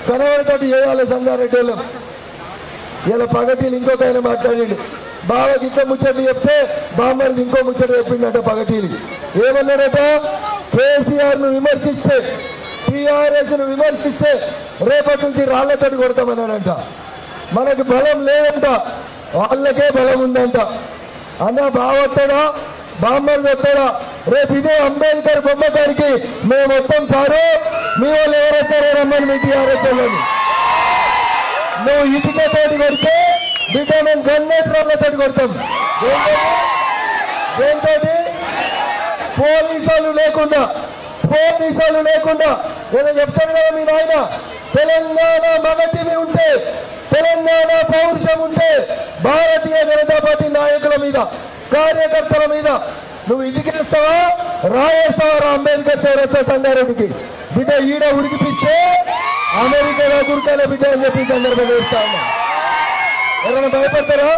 కనబడితోటి చేయాలి సంగారెడ్డి వాళ్ళం. ఇలా పగటీలు ఇంకొక ఆయన మాట్లాడిండు. బావకి ఇట్లా ముచ్చట్లు చెప్తే బామ్మది ఇంకో ముచ్చట చెప్పిండట పగటీలు. ఏమన్నాడట? కేసీఆర్ ను విమర్శిస్తే, టీఆర్ఎస్ ను విమర్శిస్తే రేపటి నుంచి రాళ్లతోటి కొడతామన్నాడంట. మనకు బలం లేదంట, వాళ్ళకే బలం ఉందంట. అన్న బావొస్తాడా, బామ్మది వస్తాడా? రేపు ఇదే అంబేద్కర్ బొమ్మ గారికి మేము మొత్తం సారు, మీ వాళ్ళు ఎవరైతే రమ్మని మీ టీఆర్ఎస్ వాళ్ళని. నువ్వు ఇటుకతోటి కొడితే బిడ్డ మేము గన్నేట్ రాళ్లతోటి కొడతాం. దేంతో? పోలీసులు లేకుండా ఏదో చెప్తాడు కదా మీ నాయన. తెలంగాణ మగటివి ఉంటే, తెలంగాణ పౌరుషం ఉంటే భారతీయ జనతా పార్టీ నాయకుల మీద, కార్యకర్తల మీద నువ్వు ఇటుకేస్తావా, రాయేస్తావా? అంబేద్కర్ చౌరస్తా సంగారెడ్డికి బిడ్డ ఈడ ఉరికిపిస్తే అమెరికాలో గురికాల బిడ్డ అని చెప్పి సందర్భంగా చెప్తా ఉన్నా. ఎవరైనా భయపడతారా?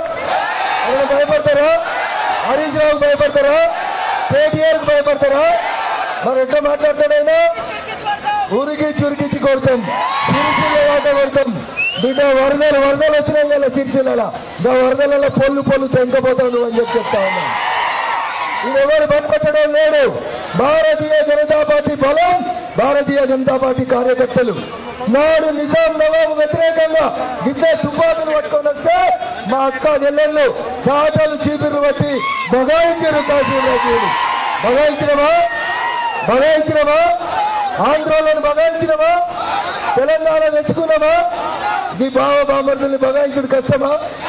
హరీష్ రావుకు భయపడతారా? కేటీఆర్ కు భయపడతారా? మరి ఎట్లా మాట్లాడతాడైనా? ఉరికి చురికిచ్చి కొడతాం, సిరిసిల్ల ఆట కొడతాం. బిడ్డ వరదలు వచ్చినాయి కదా సిరిసిల్ల, వరదలలో పొల్లు తెంకపోతావు నువ్వు అని చెప్పి చెప్తా ఉన్నా. ఇది ఎవరు భయపడడం లేడు. భారతీయ జనతా పార్టీ బలం, భారతీయ జనతా పార్టీ కార్యకర్తలు. నాడు నిజాం నవాబు వ్యతిరేకంగా ఇట్లా తుపాకులు పట్టుకొని వస్తే మా అక్క చెల్లెళ్ళు చాటలు చీపిర్లు బట్టి బగాయించారు. కాశీరాజులు బగాయించినవా? ఆంధ్రలను బగాయించినవా? తెలంగాణ తెచ్చుకున్నావా? ఈ బామర్దుల్ని బగాయించుడు కష్టమా?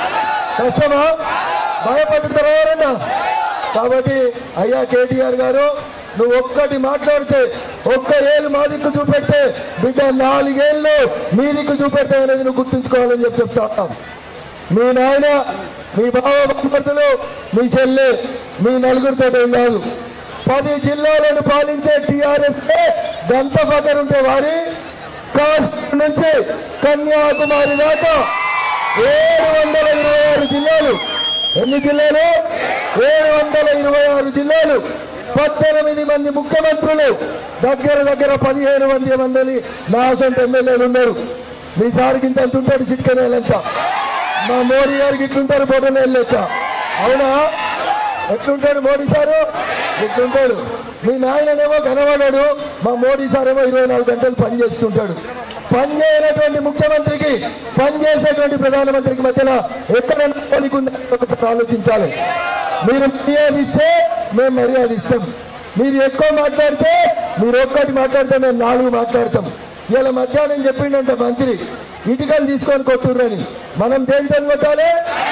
భయపడుతారా ఎవరన్నా? కాబట్టి అయ్యా కేటీఆర్ గారు, నువ్వు ఒక్కటి మాట్లాడితే, ఒక్క ఏళ్ళు మా దిక్కు చూపెడితే బిడ్డ 4 ఏళ్ళు మీ దిక్కు చూపెడతా అనేది నువ్వు గుర్తుంచుకోవాలని చెప్పి చెప్తా. మీ నాయన, మీ బామర్దులు, మీ చెల్లె, మీ నలుగురితో ఏం కాదు. 10 జిల్లాలను పాలించే టీఆర్ఎస్ గంత పక్కన ఉంటే వారి కాశ్మీర్ నుంచి కన్యాకుమారి దాకా 726 జిల్లాలు. ఎన్ని జిల్లాలు? 726 జిల్లాలు. 18 మంది ముఖ్యమంత్రులు, దగ్గర 15 మంది నా సొంత ఎమ్మెల్యేలు ఉన్నారు. మీ సారికి ఇంత ఉంటాడు చిట్కనేలంతా. మా మోడీ గారికి ఇట్లుంటారు బొటనేళ్ళు లెక్క. అవునా? ఎట్లుంటాడు మోడీ సారు? ఇట్లుంటాడు. మీ నాయననేమో కనబడాడు, మా మోడీ సార్ ఏమో 24 గంటలు పనిచేస్తుంటాడు. పనిచేయనటువంటి ముఖ్యమంత్రికి, పనిచేసేటువంటి ప్రధానమంత్రికి మధ్యలో ఎక్కడైనా పోలికుందని ఒకసారి ఆలోచించాలి. మీరు మర్యాద ఇస్తే మేము మర్యాద ఇస్తాం. మీరు ఎక్కువ మాట్లాడితే, మీరు ఒక్కటి మాట్లాడితే మేము 4 మాట్లాడతాం. ఇలా మధ్యాహ్నం చెప్పిండంట మంత్రి, ఇటుకలు తీసుకొని కొట్టుర్రని. మనం దేంతో కొట్టాలి?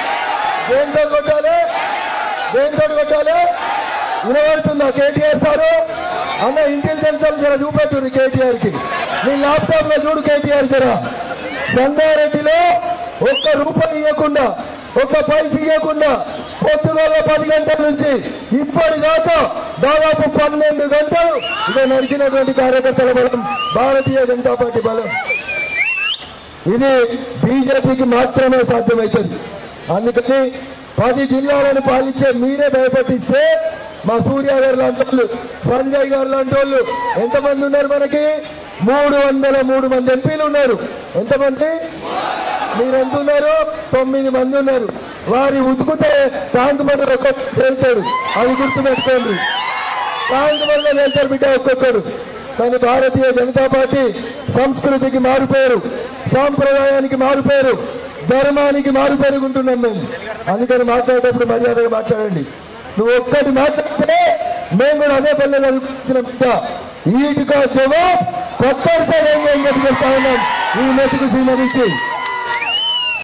వినబడుతుందా కేటీఆర్ సారు? అన్న ఇంటెలిజెన్స్ జర చూపెట్టు కేటీఆర్ కి. నీ ల్యాప్టాప్ లో చూడు కేటీఆర్ జర. సంగారెడ్డిలో ఒక్క రూపాయి ఇవ్వకుండా, ఒక్క పైస ఇవ్వకుండా పొద్దుగల 10 గంటల నుంచి ఇప్పటిదాకా దాదాపు 12 గంటలు ఇక నడిచినటువంటి కార్యకర్తల బలం, భారతీయ జనతా పార్టీ బలం. ఇది బీజేపీకి మాత్రమే సాధ్యమవుతుంది. అందుకని 10 జిల్లాలను పాలించే మీరే భయపట్టిస్తే మా సూర్య గారు లాంటి వాళ్ళు, సంజయ్ గారు లాంటి వాళ్ళు ఎంతమంది ఉన్నారు? మనకి 303 మంది ఎంపీలు ఉన్నారు. ఎంతమంది? మీరు ఎంత ఉన్నారు? 9 మంది ఉన్నారు. వారి ఉతుకుతే ట్యాంక్ మంది ఒక్కొక్కరు వెళ్తాడు, అది గుర్తుపెట్టుకోండి. ట్యాంక్ మంది వెళ్తారు బిడ్డ ఒక్కొక్కరు. కానీ భారతీయ జనతా పార్టీ సంస్కృతికి మారుపేరు, సాంప్రదాయానికి మారుపేరు, ధర్మానికి మారుపేరుగుంటున్నాం మేము. అందుకని మాట్లాడేటప్పుడు మర్యాదగా మాట్లాడండి. నువ్వు ఒక్కటి మాట్లాడితే మేము కూడా అదే పల్లె చదువుకున్న బిడ్డ. ఈటుగా జవాబ్ కొత్త అని చెప్పి చెప్తా ఉన్నాం ఈ మెతుకు సీమ నుంచి.